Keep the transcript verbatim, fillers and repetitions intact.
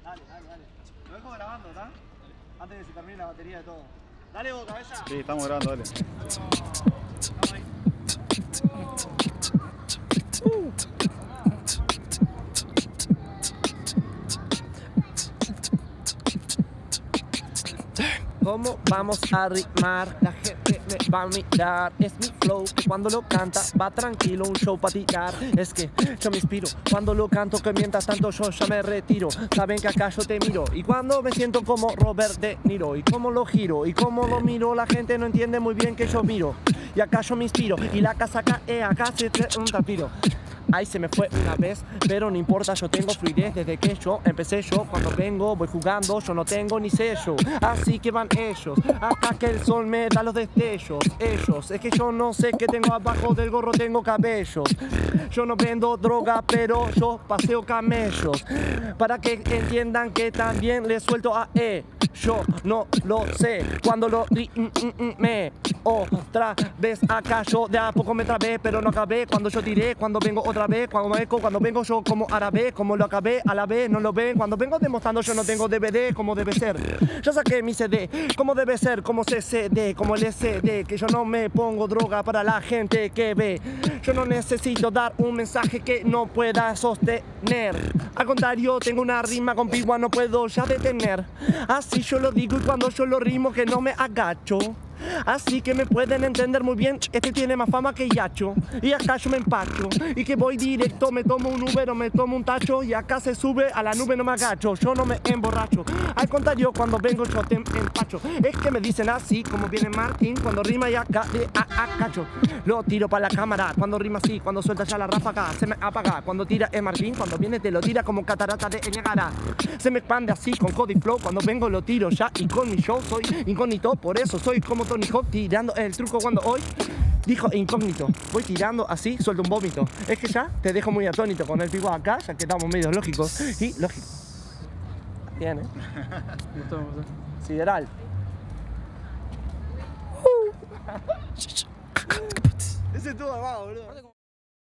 Dale, dale, dale. Lo dejo grabando, ¿está? Antes de que se termine la batería de todo. Dale vos, cabeza. Sí, estamos grabando, dale. Vamos ahí. ¿Cómo vamos a rimar? La gente me va a mirar. Es mi flow que cuando lo canta va tranquilo, un show para tirar. Es que yo me inspiro cuando lo canto, que mientras tanto yo ya me retiro. Saben que acá yo te miro y cuando me siento como Robert De Niro. Y cómo lo giro y cómo lo miro, la gente no entiende muy bien que yo miro. Y acá yo me inspiro y la casa cae, acá se trae un tapiro. Ahí se me fue una vez, pero no importa, yo tengo fluidez desde que yo empecé. Yo cuando vengo, voy jugando, yo no tengo ni sello. Así que van ellos, acá que el sol me da los destellos. Ellos, es que yo no sé qué tengo abajo del gorro, tengo cabellos. Yo no vendo droga, pero yo paseo camellos. Para que entiendan que también les suelto a E. Yo no lo sé, cuando lo me otra vez acá yo de a poco me trabé, pero no acabé cuando yo tiré, cuando vengo otra vez, cuando me eco, cuando vengo yo como árabe, como lo acabé a la vez, no lo ven, cuando vengo demostrando yo no tengo D V D como debe ser, yo saqué mi C D, como debe ser, como C C D, como el S D, que yo no me pongo droga para la gente que ve, yo no necesito dar un mensaje que no pueda sostener, al contrario tengo una rima con pigua, no puedo ya detener, así yo lo digo y cuando yo lo rimo que no me agacho. Así que me pueden entender muy bien, este tiene más fama que Yacho. Y acá yo me empacho, y que voy directo, me tomo un Uber o me tomo un tacho. Y acá se sube, a la nube no me agacho, yo no me emborracho. Al contrario, cuando vengo yo te empacho. Es que me dicen así, como viene Martín, cuando rima y acá de a, a cacho. Lo tiro para la cámara, cuando rima así, cuando suelta ya la ráfaga, se me apaga. Cuando tira es Martín, cuando viene te lo tira como catarata de Niágara. Se me expande así con Cody Flow, cuando vengo lo tiro ya. Y con mi show soy incógnito, por eso soy como Tony Hawk tirando el truco cuando hoy dijo incógnito. Voy tirando así, suelto un vómito. Es que ya te dejo muy atónito con el pico acá, ya que estamos medio lógicos y lógicos. Bien, ¿eh? Sideral. Ese estuvo abajo, boludo.